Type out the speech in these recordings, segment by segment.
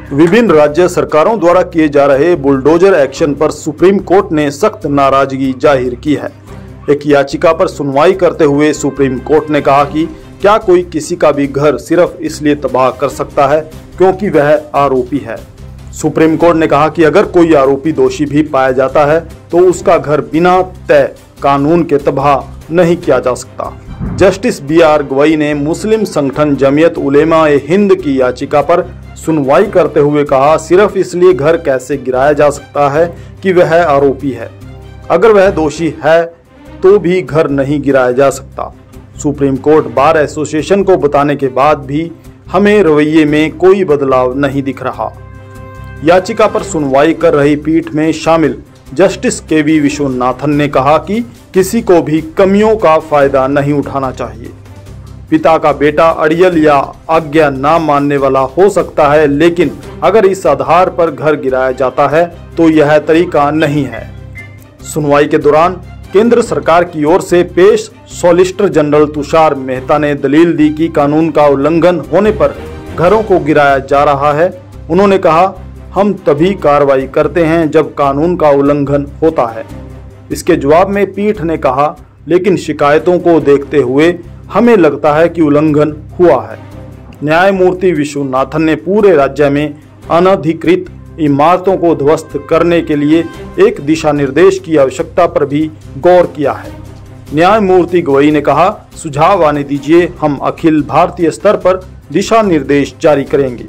विभिन्न राज्य सरकारों द्वारा किए जा रहे बुलडोजर एक्शन पर सुप्रीम कोर्ट ने सख्त नाराजगी जाहिर की है। एक याचिका पर सुनवाई करते हुए सुप्रीम कोर्ट ने कहा कि क्या कोई किसी का भी घर सिर्फ इसलिए तबाह कर सकता है क्योंकि वह आरोपी है। सुप्रीम कोर्ट ने कहा कि अगर कोई आरोपी दोषी भी पाया जाता है तो उसका घर बिना तय कानून के तबाह नहीं किया जा सकता। जस्टिस BR गवई ने मुस्लिम संगठन जमीयत उलेमा-ए-हिंद की याचिका पर सुनवाई करते हुए कहा, सिर्फ इसलिए घर कैसे गिराया जा सकता है कि वह आरोपी है। अगर वह दोषी है तो भी घर नहीं गिराया जा सकता। सुप्रीम कोर्ट बार एसोसिएशन को बताने के बाद भी हमें रवैये में कोई बदलाव नहीं दिख रहा। याचिका पर सुनवाई कर रही पीठ में शामिल जस्टिस KV विश्वनाथन ने कहा कि किसी को भी कमियों का फायदा नहीं उठाना चाहिए। पिता का बेटा अड़ियल या आज्ञा ना मानने वाला हो सकता है, लेकिन अगर इस आधार पर घर गिराया जाता है तो यह तरीका नहीं है। सुनवाई के दौरान केंद्र सरकार की ओर से पेश सॉलिसिटर जनरल तुषार मेहता ने दलील दी कि कानून का उल्लंघन होने पर घरों को गिराया जा रहा है। उन्होंने कहा, हम तभी कार्रवाई करते हैं जब कानून का उल्लंघन होता है। इसके जवाब में पीठ ने कहा, लेकिन शिकायतों को देखते हुए हमें लगता है कि उल्लंघन हुआ है। न्यायमूर्ति विश्वनाथन ने पूरे राज्य में अनधिकृत इमारतों को ध्वस्त करने के लिए एक दिशा निर्देश की आवश्यकता पर भी गौर किया है। न्यायमूर्ति गवई ने कहा, सुझाव आने दीजिए, हम अखिल भारतीय स्तर पर दिशा निर्देश जारी करेंगे।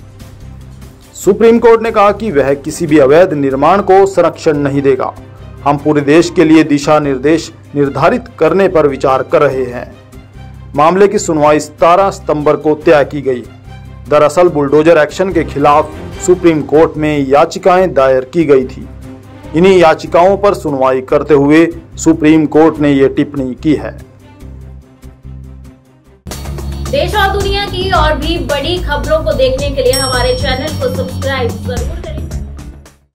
सुप्रीम कोर्ट ने कहा कि वह किसी भी अवैध निर्माण को संरक्षण नहीं देगा। हम पूरे देश के लिए दिशा निर्देश निर्धारित करने पर विचार कर रहे हैं। मामले की सुनवाई 17 सितंबर को तय की गई। दरअसल बुलडोजर एक्शन के खिलाफ सुप्रीम कोर्ट में याचिकाएं दायर की गई थी। इन्हीं याचिकाओं पर सुनवाई करते हुए सुप्रीम कोर्ट ने ये टिप्पणी की है। देश और दुनिया की और भी बड़ी खबरों को देखने के लिए हमारे चैनल को सब्सक्राइब जरूर करें।